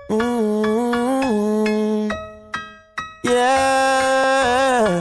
Mm, yeah,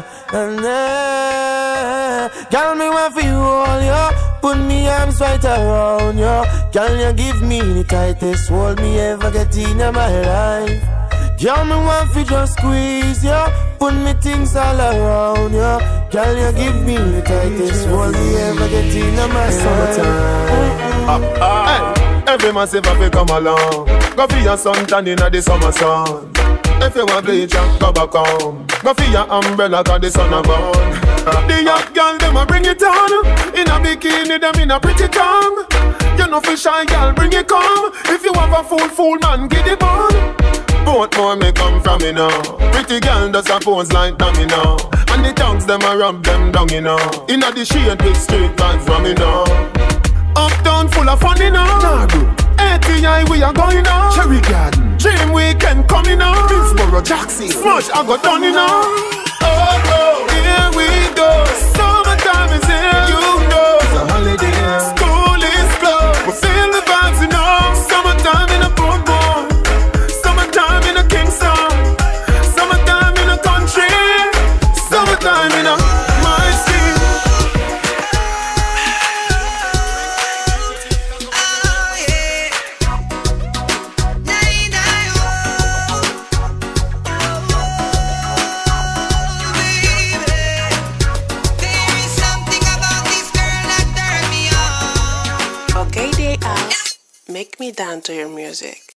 girl, me want for you all, yo. Put me arms right around you. Girl, you give me the tightest hold me ever get in my life. Girl, me want for just squeeze you. Put me things all around you. Girl, you give me the tightest hold me ever get in my life. Hey, every massive have to come along. Go for your suntan in the summer sun. If you want bleach, go back home. Go for your umbrella cause the sun a burn. The young girl, them a bring it on. In a bikini, them in a pretty tongue. You know for shy girl, bring it come. If you have a fool man, get it on. Both more may come from me now. Pretty girl does a pose like dummy now. And the tongues, them a rub them down, you know. In a the shade with straight vibes from me now. Uptown full of fun, you know. ATI we are going now. Cherry Garden, Dream Weekend coming now. Hillsborough, Jackson, Smush, I got done, you know. Oh, here we go. Summertime is here, you know. It's a holiday. School is closed. We feel the vibes, you know. Summertime in a boom. Summertime in a Kingston. Summertime in a country. Summertime in a my city. Okay, day out. Make me dance to your music.